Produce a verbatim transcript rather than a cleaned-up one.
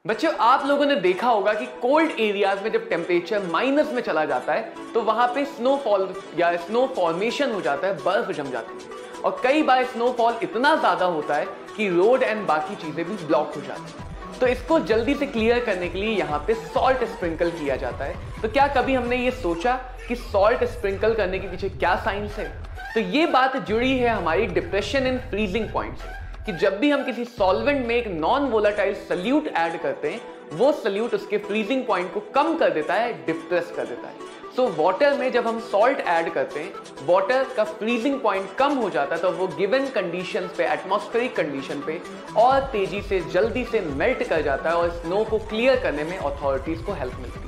बच्चों, आप लोगों ने देखा होगा कि कोल्ड एरियाज में जब टेम्परेचर माइनस में चला जाता है तो वहां पे स्नोफॉल या स्नो फॉर्मेशन हो जाता है, बर्फ जम जाती है और कई बार स्नोफॉल इतना ज्यादा होता है कि रोड एंड बाकी चीजें भी ब्लॉक हो जाती हैं। तो इसको जल्दी से क्लियर करने के लिए यहाँ पे सॉल्ट स्प्रिंकल किया जाता है। तो क्या कभी हमने ये सोचा कि सॉल्ट स्प्रिंकल करने के पीछे क्या साइंस है? तो ये बात जुड़ी है हमारी डिप्रेशन इन फ्रीजिंग पॉइंट से कि जब भी हम किसी सॉल्वेंट में एक नॉन वोलेटाइल सल्यूट ऐड करते हैं, वो सल्यूट उसके फ्रीजिंग पॉइंट को कम कर देता है, डिप्रेस कर देता है। सो so, वाटर में जब हम सॉल्ट ऐड करते हैं, वाटर का फ्रीजिंग पॉइंट कम हो जाता है, तो वो गिवन कंडीशंस पे, एटमॉस्फेरिक कंडीशन पे और तेजी से जल्दी से मेल्ट कर जाता है और स्नो को क्लियर करने में अथॉरिटीज को हेल्प मिलती है।